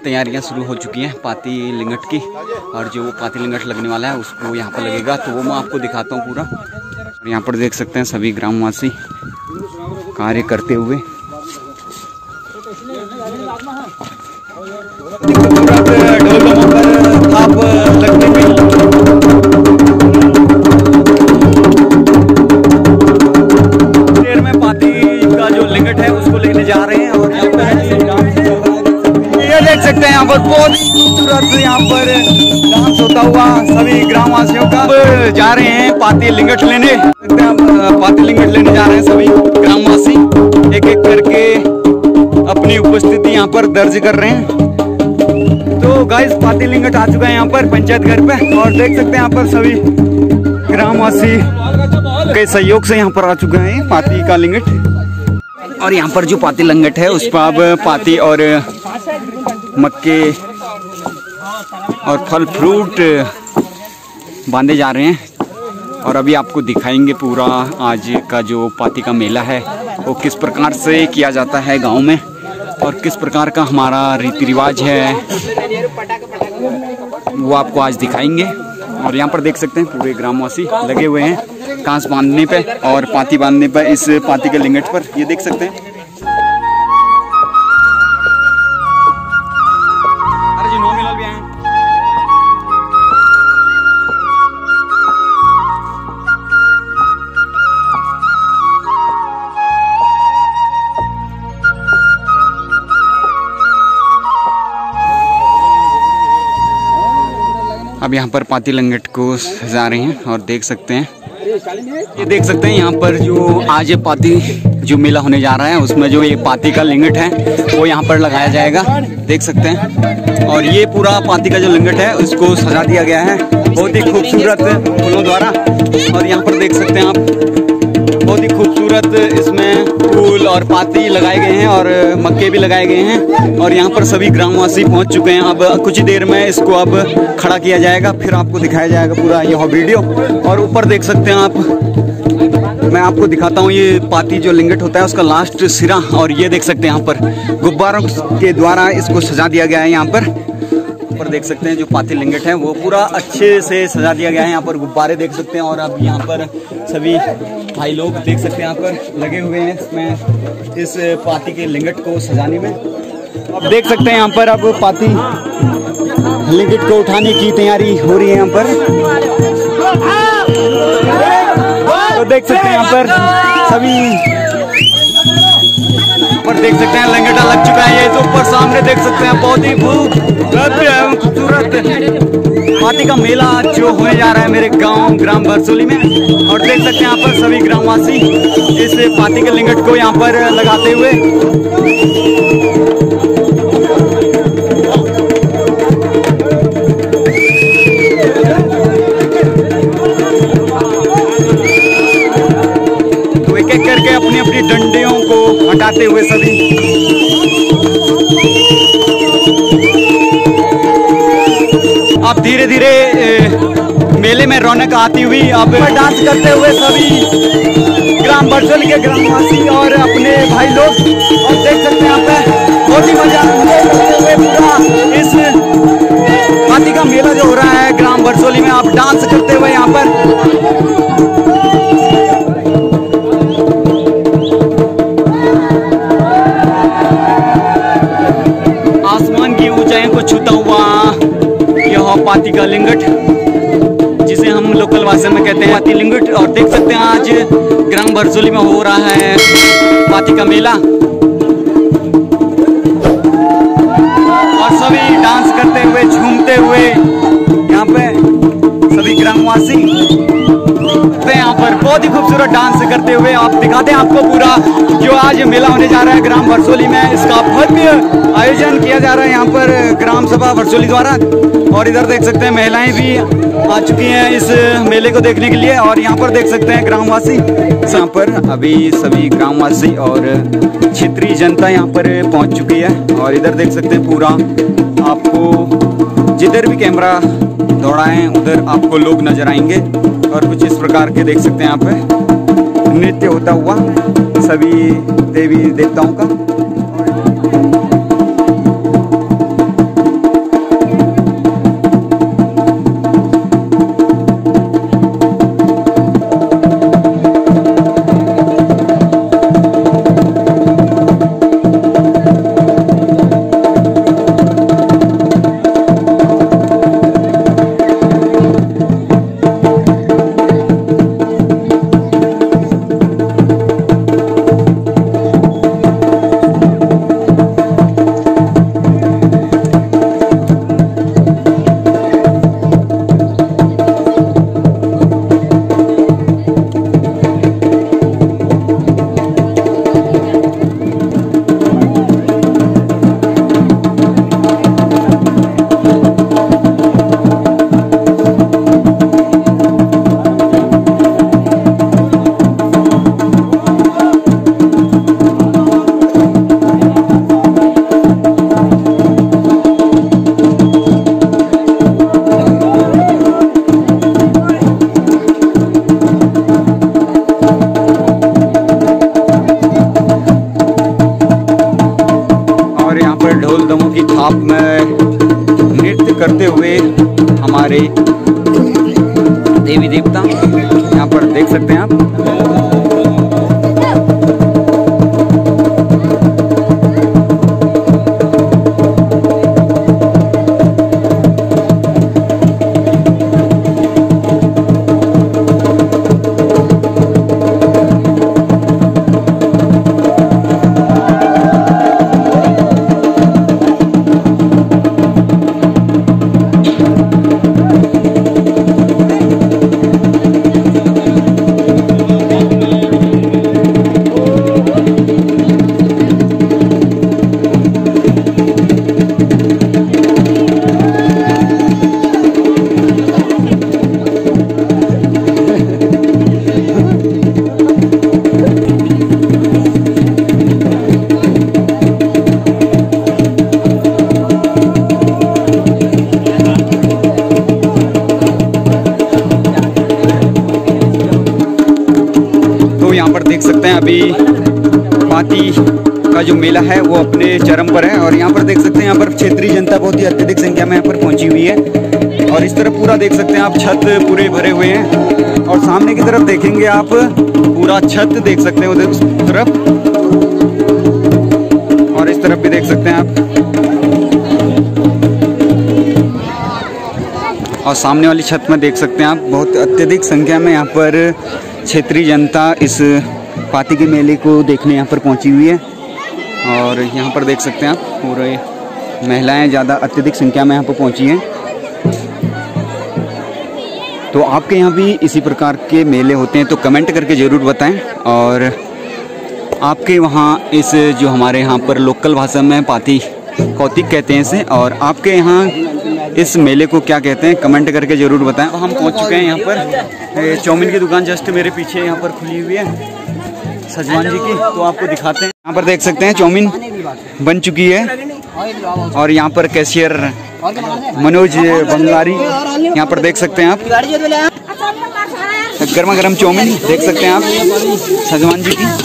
तैयारियां शुरू हो चुकी हैं पाती लिंगट की, और जो पाती लिंगट लगने वाला है उसको यहाँ पर लगेगा, तो वो मैं आपको दिखाता हूँ पूरा। और यहाँ पर देख सकते हैं सभी ग्रामवासी कार्य करते हुए। देर में पाती का जो लिंगट है उसको लेने जा रहे हैं, और यहाँ पर ये देख सकते हैं यहाँ पर बहुत खूबसूरत यहाँ पर डांस होता हुआ सभी ग्रामवासियों का। जा रहे हैं पाती लिंगट लेने, पाती लिंगट लेने जा रहे हैं सभी ग्रामवासी, एक एक करके अपनी उपस्थिति यहाँ पर दर्ज कर रहे हैं। तो गाइस पाती लिंगट आ चुका है यहाँ पर पंचायत घर पे, और देख सकते हैं यहाँ पर सभी ग्रामवासी के सहयोग से यहाँ पर आ चुका है पाती का लिंगट। और यहाँ पर जो पाती लिंगट है उस पर अब पाती और मक्के और फल फ्रूट बांधे जा रहे हैं। और अभी आपको दिखाएंगे पूरा आज का जो पाती का मेला है वो किस प्रकार से किया जाता है गांव में, और किस प्रकार का हमारा रीति रिवाज है वो आपको आज दिखाएंगे। और यहाँ पर देख सकते हैं पूरे ग्रामवासी लगे हुए हैं कांस बांधने पे और पाती बांधने पर, इस पाती के लिंगट पर। ये देख सकते हैं अब यहाँ पर पाती लिंगट को सजा रहे हैं, और देख सकते हैं ये देख सकते हैं यहाँ पर जो आज पाती जो मेला होने जा रहा है उसमें जो ये पाती का लिंगट है वो यहाँ पर लगाया जाएगा, देख सकते हैं। और ये पूरा पाती का जो लिंगट है उसको सजा दिया गया है बहुत ही खूबसूरत फूलों द्वारा। और यहाँ पर देख सकते हैं आप बहुत ही खूबसूरत इसमें फूल और पाती लगाए गए हैं और मक्के भी लगाए गए हैं। और यहाँ पर सभी ग्रामवासी पहुँच चुके हैं। अब कुछ देर में इसको अब खड़ा किया जाएगा, फिर आपको दिखाया जाएगा पूरा यह वीडियो। और ऊपर देख सकते हैं आप, मैं आपको दिखाता हूँ ये पाती जो लिंगट होता है उसका लास्ट सिरा। और ये देख सकते हैं यहाँ पर गुब्बारों के द्वारा इसको सजा दिया गया है। यहाँ पर देख सकते हैं जो पाती लिंगट है वो पूरा अच्छे से सजा दिया गया है। यहाँ पर गुब्बारे देख सकते हैं, और अब यहाँ पर सभी भाई लोग देख सकते हैं यहाँ पर लगे हुए हैं इसमें इस पाती के लिंगट को सजाने में। अब देख सकते हैं यहाँ पर अब पाती लिंगट को उठाने की तैयारी हो रही है यहाँ पर। तो देख सकते हैं यहाँ पर सभी पर देख सकते हैं लिंगटा लग चुका है। ये तो ऊपर सामने देख सकते हैं बहुत ही खूबसूरत पाती का मेला जो होने जा रहा है मेरे गांव ग्राम बरसोली में। और देख सकते हैं यहाँ पर सभी ग्रामवासी इस पाती के लिंगट को यहाँ पर लगाते हुए। तो एक एक करके अपनी अपनी डंडियों को हटाते हुए सभी अब धीरे धीरे मेले में रौनक आती हुई अब डांस करते हुए सभी ग्राम बरसोली के ग्रामवासी और अपने भाई लोग। और देख सकते हैं यहाँ पे बहुत ही मजा करते हुए पूरा इस पाती का मेला जो हो रहा है ग्राम बरसोली में, आप डांस करते हुए यहाँ पर। छूता हुआ यह पाती का लिंगट जिसे हम लोकल भाषा में कहते हैं पाती लिंगट। और देख सकते हैं आज ग्राम बरसोली में हो रहा है पाती का मेला, और सभी डांस करते हुए झूमते हुए यहाँ पे सभी ग्रामवासी यहाँ पर बहुत ही खूबसूरत डांस करते हुए आप दिखाते हैं आपको पूरा जो आज मेला होने जा रहा है ग्राम बरसोली में। इसका भव्य आयोजन किया जा रहा है यहाँ पर ग्राम सभा बरसोली द्वारा। और इधर देख सकते हैं महिलाएं भी आ चुकी हैं इस मेले को देखने के लिए। और यहाँ पर देख सकते हैं ग्रामवासी, यहाँ पर अभी सभी ग्रामवासी और क्षेत्रीय जनता यहाँ पर पहुँच चुकी है। और इधर देख सकते हैं पूरा आपको जिधर भी कैमरा दौड़ाएं उधर आपको लोग नजर आएंगे। और कुछ इस प्रकार के देख सकते हैं यहाँ पे नृत्य होता हुआ सभी देवी देवताओं का। की थाप में नृत्य करते हुए हमारे देवी देवता यहाँ पर देख सकते हैं आप। देख सकते हैं अभी पाती का जो मेला है वो अपने चरम पर है। और यहाँ पर देख सकते हैं यहाँ पर क्षेत्रीय जनता बहुत ही अत्यधिक संख्या में यहाँ पर पहुंची हुई है। और इस तरफ पूरा देख सकते हैं आप छत पूरे भरे हुए हैं। और सामने की तरफ देखेंगे आप पूरा छत देख सकते हैं उधर उस तरफ, और इस तरफ भी देख सकते हैं आप। और सामने वाली छत में देख सकते हैं आप बहुत अत्यधिक संख्या में यहाँ पर क्षेत्रीय जनता इस पाती के मेले को देखने यहाँ पर पहुँची हुई है। और यहाँ पर देख सकते हैं आप पूरे महिलाएं ज़्यादा अत्यधिक संख्या में यहाँ पर पहुँची हैं। तो आपके यहाँ भी इसी प्रकार के मेले होते हैं तो कमेंट करके ज़रूर बताएं। और आपके वहाँ इस जो हमारे यहाँ पर लोकल भाषा में पाती कौतिक कहते हैं इसे, और आपके यहाँ इस मेले को क्या कहते हैं कमेंट करके ज़रूर बताएं। हम पहुँच चुके हैं यहाँ पर, चाउमीन की दुकान जस्ट मेरे पीछे यहाँ पर खुली हुई है सजवान जी की, तो आपको दिखाते हैं। यहाँ पर देख सकते हैं चाउमीन बन चुकी है। और यहाँ पर कैशियर मनोज बंगारी यहाँ पर देख सकते हैं आप, गर्मा गर्म चाउमीन देख सकते हैं आप सजवान जी की।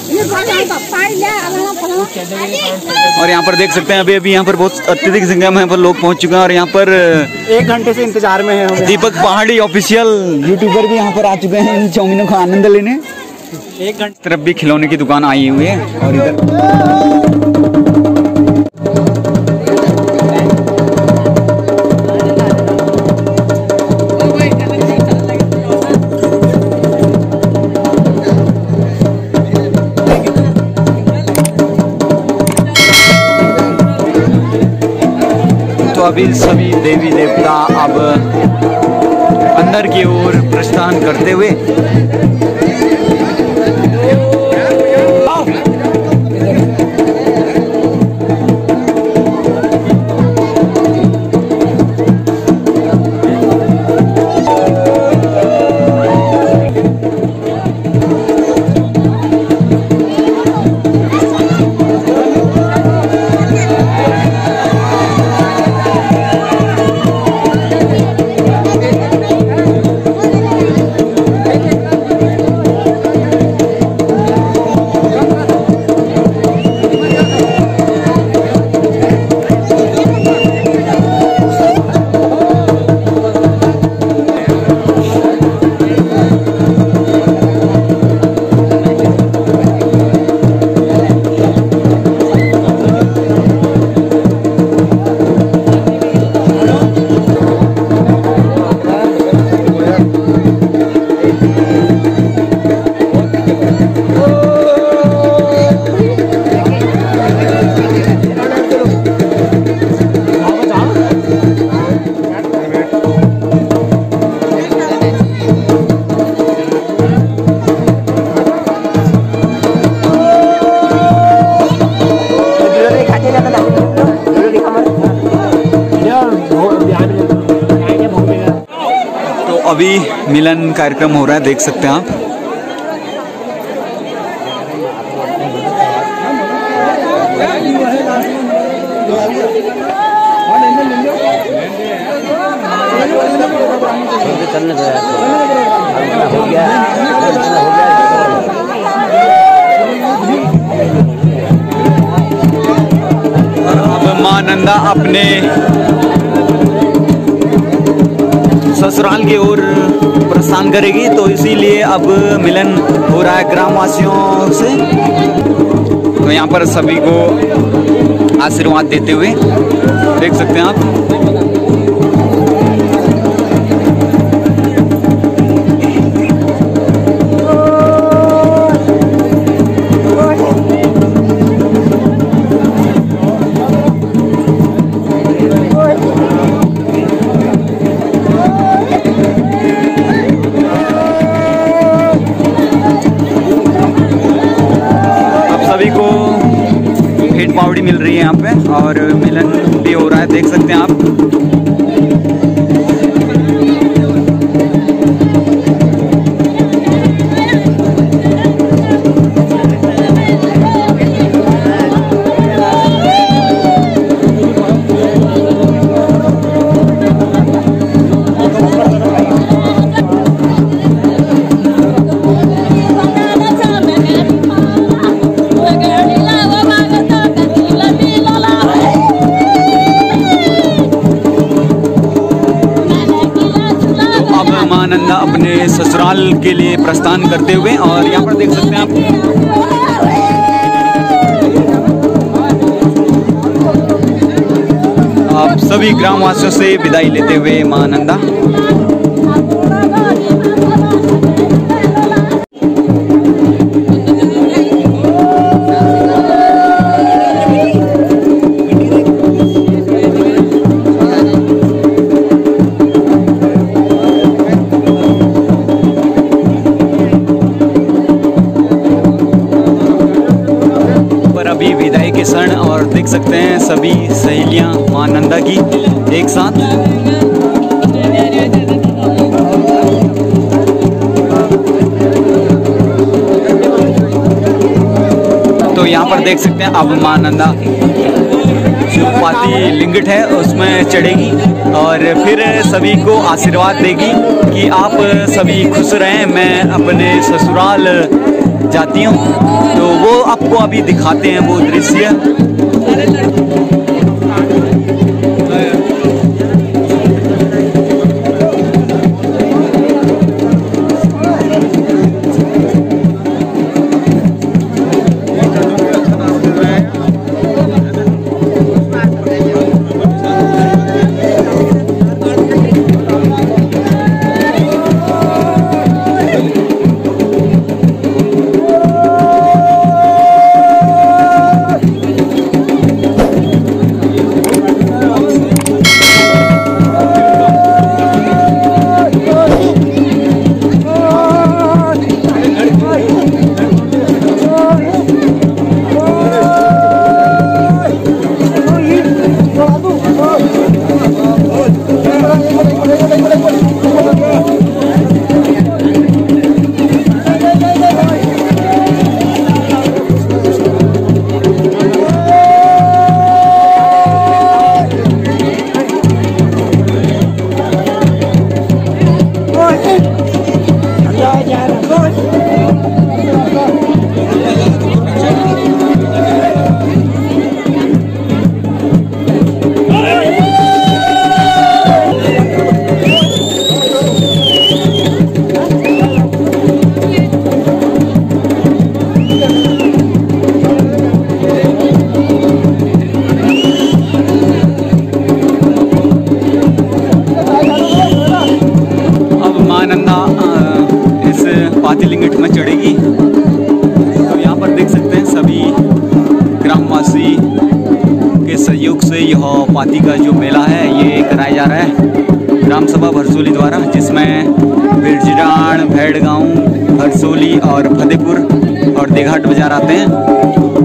और यहाँ पर देख सकते हैं अभी अभी यहाँ पर बहुत अत्यधिक संख्या में यहाँ पर लोग पहुँच चुके हैं। और यहाँ पर 1 घंटे से इंतजार में है। दीपक पहाड़ी ऑफिशियल यूट्यूबर भी यहाँ पर आ चुके हैं इन चाउमीनों का आनंद लेने। 1 घंटे तरफ भी खिलौने की दुकान आई हुई है। और इधर तो अभी सभी देवी देवता अब अंदर की ओर प्रस्थान करते हुए अभी मिलन कार्यक्रम हो रहा है, देख सकते हैं आप। अब माँ मां नंदा अपने ससुराल की ओर प्रस्थान करेगी, तो इसीलिए अब मिलन हो रहा है ग्रामवासियों से। तो यहाँ पर सभी को आशीर्वाद देते हुए देख सकते हैं आप। सभी को भेंट पावड़ी मिल रही है यहाँ पे और मिलन भी हो रहा है, देख सकते हैं आप। नंदा अपने ससुराल के लिए प्रस्थान करते हुए, और यहाँ पर देख सकते हैं आप सभी ग्रामवासियों से विदाई लेते हुए मां नंदा। अभी विदाई के क्षण, और देख सकते हैं सभी सहेलियां मां नंदा की एक साथ। तो यहाँ पर देख सकते हैं अब मां नंदा जो पाती लिंगट है उसमें चढ़ेगी और फिर सभी को आशीर्वाद देगी कि आप सभी खुश रहें, मैं अपने ससुराल जाती हूँ। तो वो आपको अभी दिखाते हैं वो दृश्य। लिंगट में चढ़ेगी। तो यहाँ पर देख सकते हैं सभी ग्रामवासी के सहयोग से यह पाती का जो मेला है ये कराया जा रहा है ग्राम सभा भरसोली द्वारा, जिसमें बिरजिराण, भेड़गांव, भरसोली और फतेहपुर और देघाट बाजार आते हैं।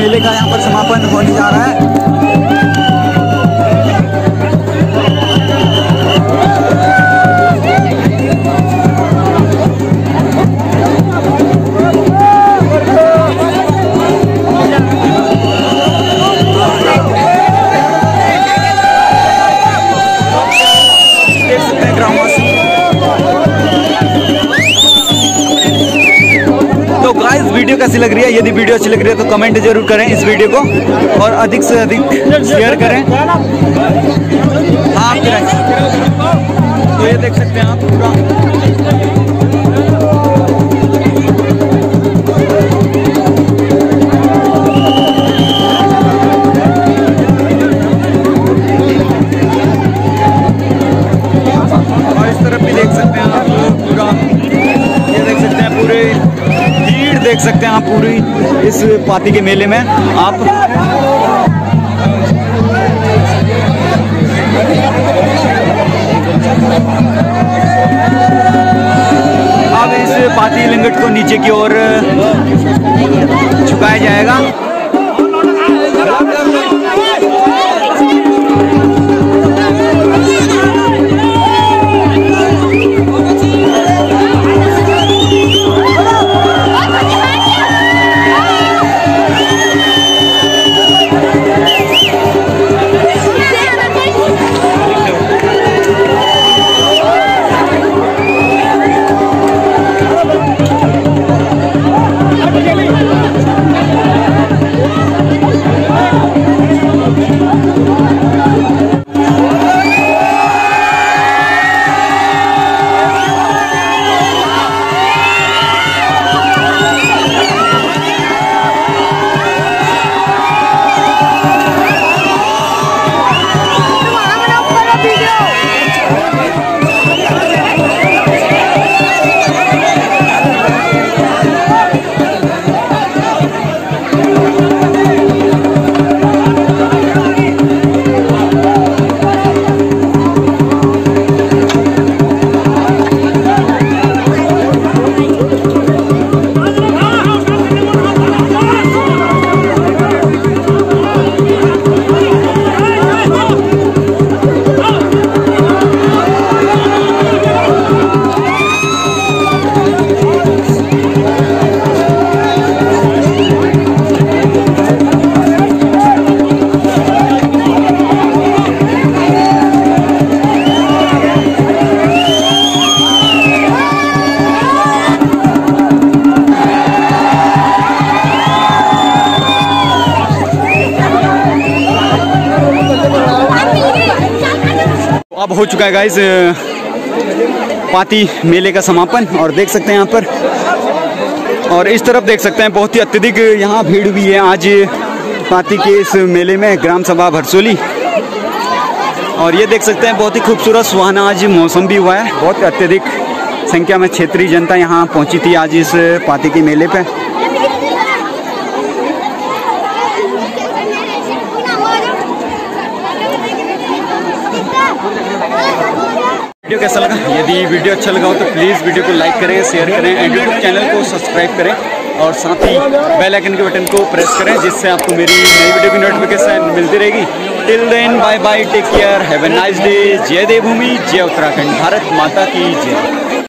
मेले का यहाँ पर समापन होने जा रहा है। तो गाइस वीडियो कैसी लग रही है? यदि वीडियो अच्छी लग रही है तो कमेंट जरूर करें इस वीडियो को और अधिक से अधिक शेयर करें। हाँ तो ये देख सकते हैं आप पूरा और इस तरफ भी देख सकते हैं आप पूरा, ये देख सकते हैं पूरे भीड़ देख सकते हैं आप पूरी इस पाती के मेले में आप। अब इस पाती लिंगट को नीचे की ओर झुकाया जाएगा। अब हो चुका है गाइस पाती मेले का समापन और देख सकते हैं यहाँ पर, और इस तरफ देख सकते हैं बहुत ही अत्यधिक यहाँ भीड़ भी है आज पाती के इस मेले में ग्राम सभा भरसोली। और ये देख सकते हैं बहुत ही खूबसूरत सुहाना आज मौसम भी हुआ है। बहुत अत्यधिक संख्या में क्षेत्रीय जनता यहाँ पहुँची थी आज इस पाती के मेले पे। वीडियो कैसा लगा? यदि वीडियो अच्छा लगा हो तो प्लीज़ वीडियो को लाइक करें, शेयर करें एंड यूट्यूब चैनल को सब्सक्राइब करें और साथ ही बेल आइकन के बटन को प्रेस करें जिससे आपको मेरी नई वीडियो की नोटिफिकेशन मिलती रहेगी। Till then bye bye, take care, have a nice day. जय देवभूमि, जय उत्तराखंड, भारत माता की जय।